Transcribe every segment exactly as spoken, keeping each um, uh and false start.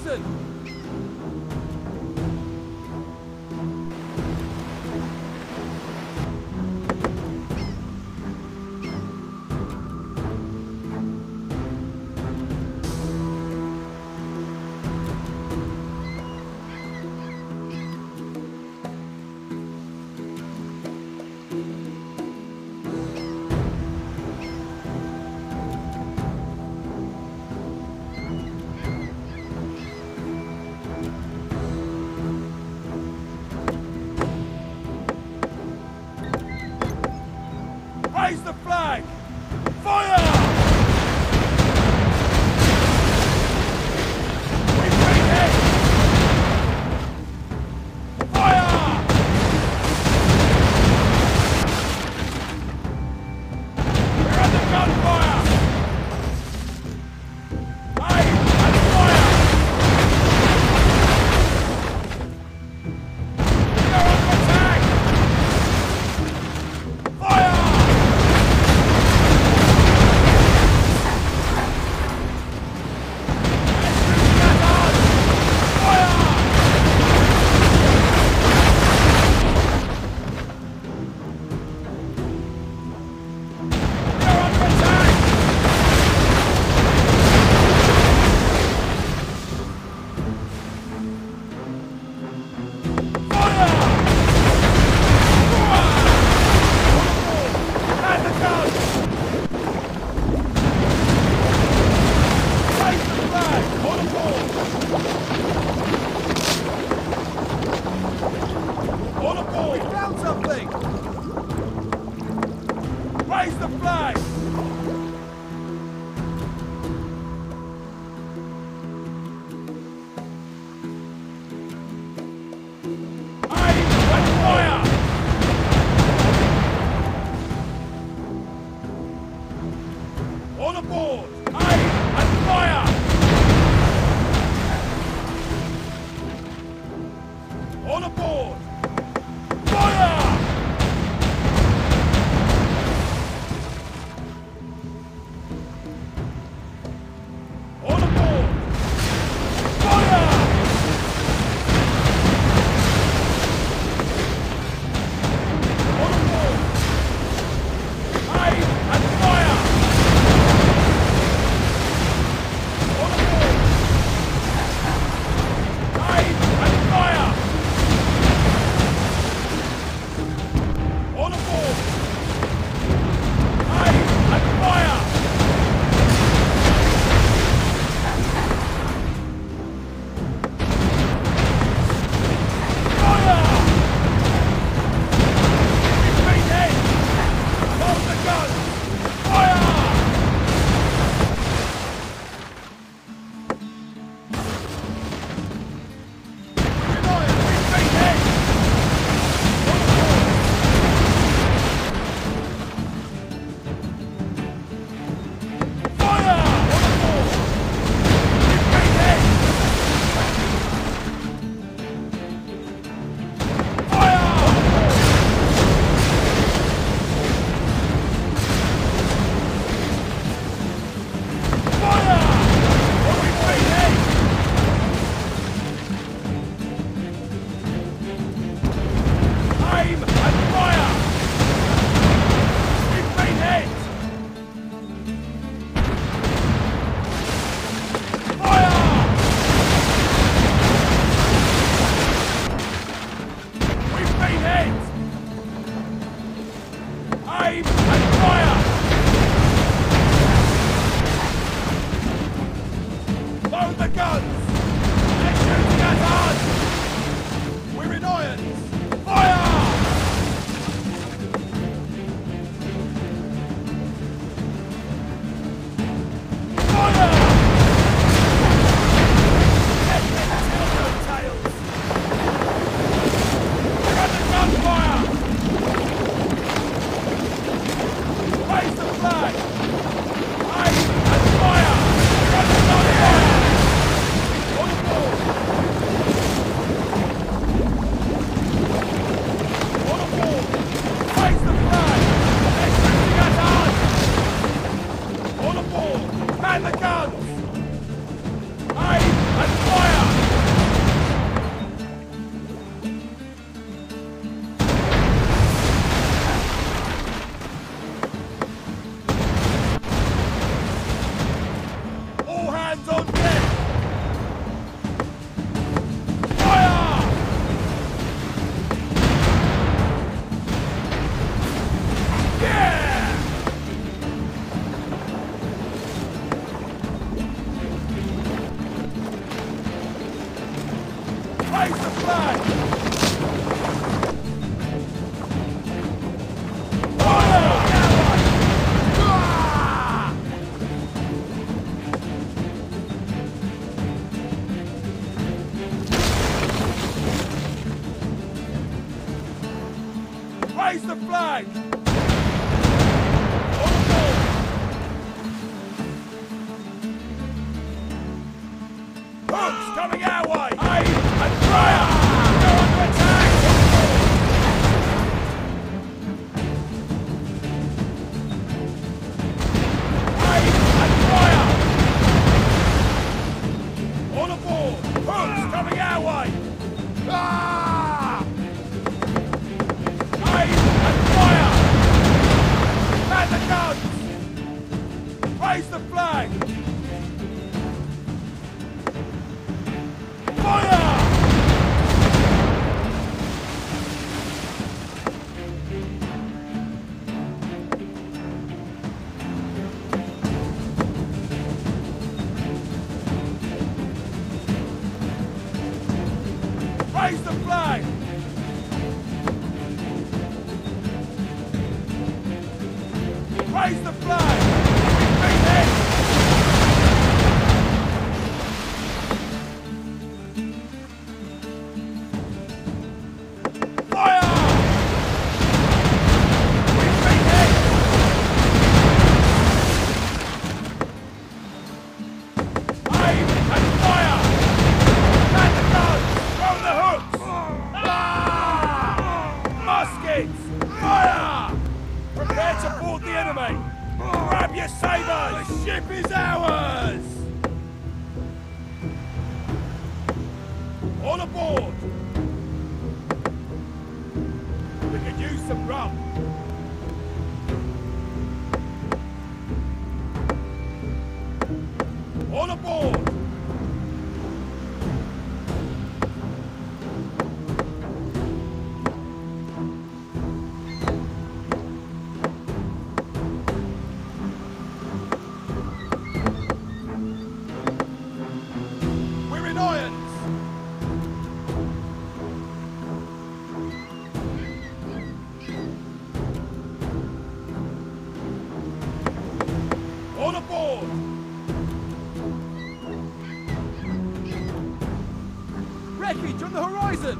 listen! Raise the flag! Fire! We bring it! Fire! We're under gunfire! Aim and fire! We're under attack! Fire! Raise the flag! Aim and fire! On aboard! Aim and fire! On aboard! Fire! On aboard! Fire! On aboard! Aim and fire! On aboard! Aim and fire! On aboard! Aim and fire! Aim and fire! We've been hit! Fire! We've been hit! Aim and fire! Load the guns! They're shooting at us! We're in irons! Fire! Raise the flag! Aim and fire! We're under gunfire! On board! On board! Raise the flag! They're shooting at us! On board! Man the guns! Aim and fire! flag! On board! Hooks coming our way! Aim and fire! Go under attack! Aim and fire! On aboard! Hooks coming our way! Ah! Aim and fire! Man the guns! Raise the flag! Fire! Raise the flag! Raise the flag! Repeat it! Fire! Repeat it! Aim and fire! Man the guns! Throw the hooks! Ah! Muskets! Fire! Prepare to board the enemy! Grab your sabres! The ship is ours! All aboard! We could use some rum. All aboard! We're in irons! All aboard! Wreckage on the horizon!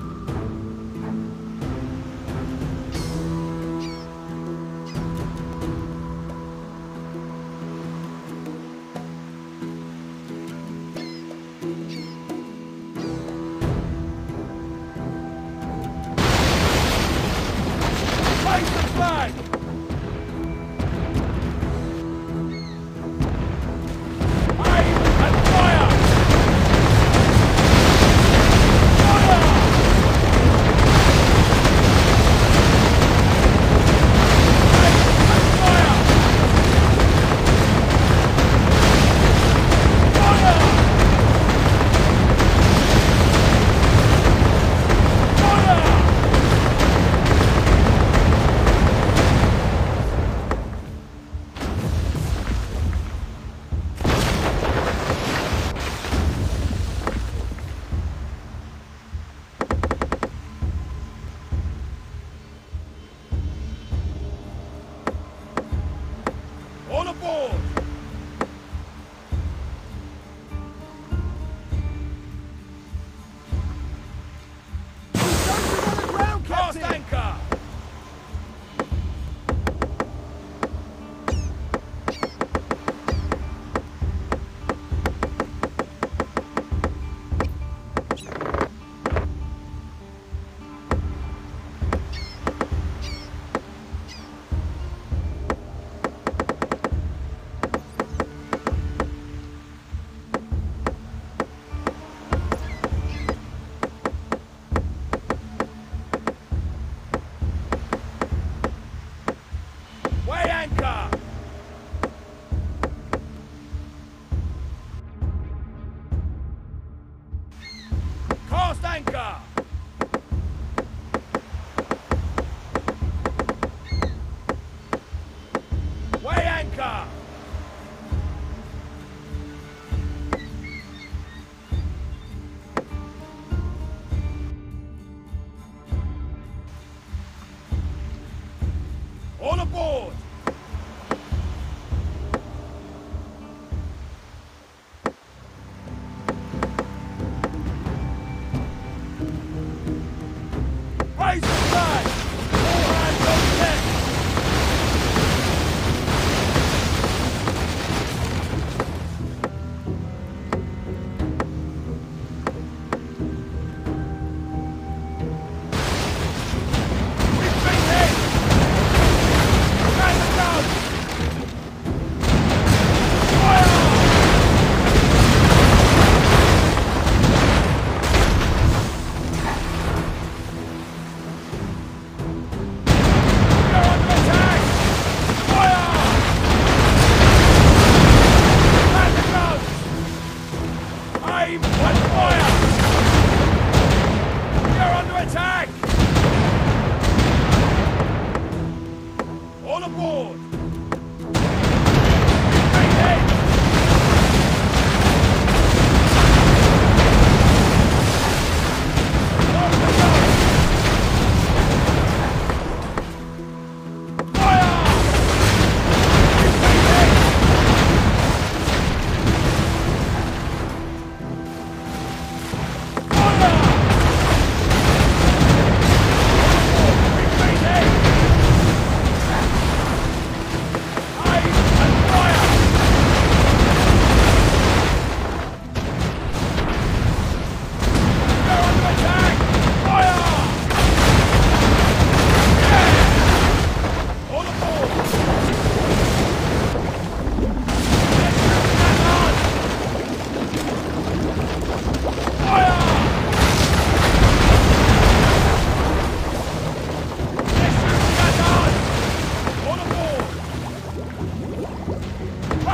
Raise the flag! Aim and fire! Fire!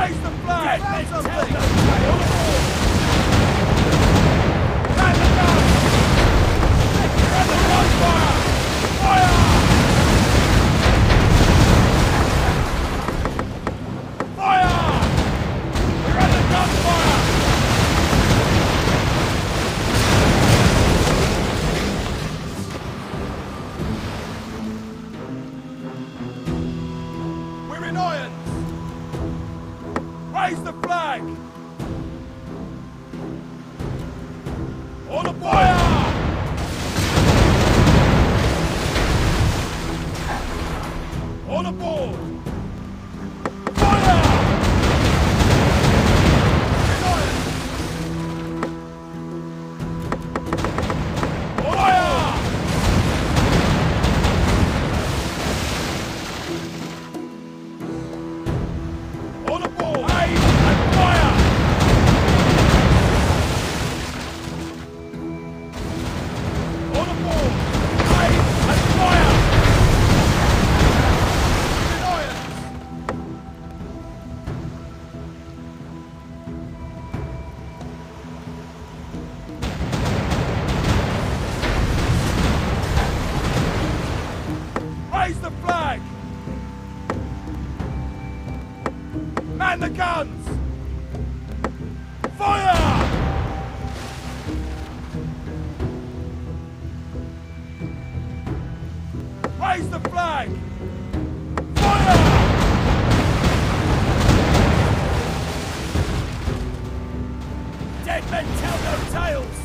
Raise the flag! Get the tell-no-tale! All aboard! Man the guns! We're at the gunfire! Fire! Fire! We're at the gunfire! We're in irons! Raise the flag! All aboard! Fire! All aboard! Fire! We're in irons! Fire! All aboard! Aim and fire! All aboard! Aim and fire! In irons! Raise the flag! Man the guns! Fire! Raise the flag! Fire! Dead men tell no tales!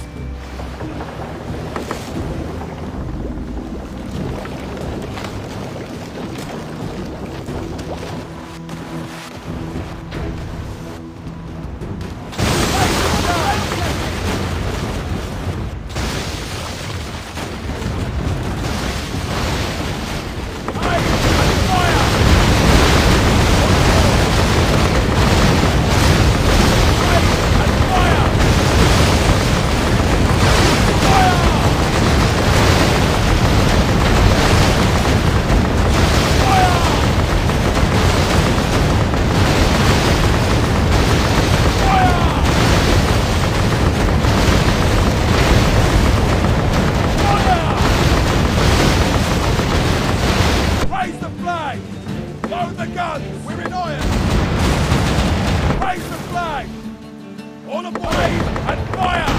Raise the flag! Load the guns! We're in iron! Raise the flag! All aboard! Aim and fire!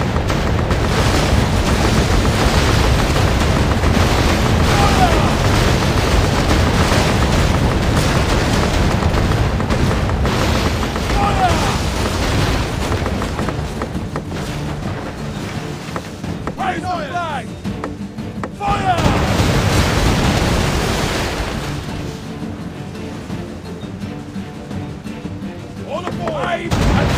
Fire! Fire! Raise the flag! Fire! All aboard! Aim and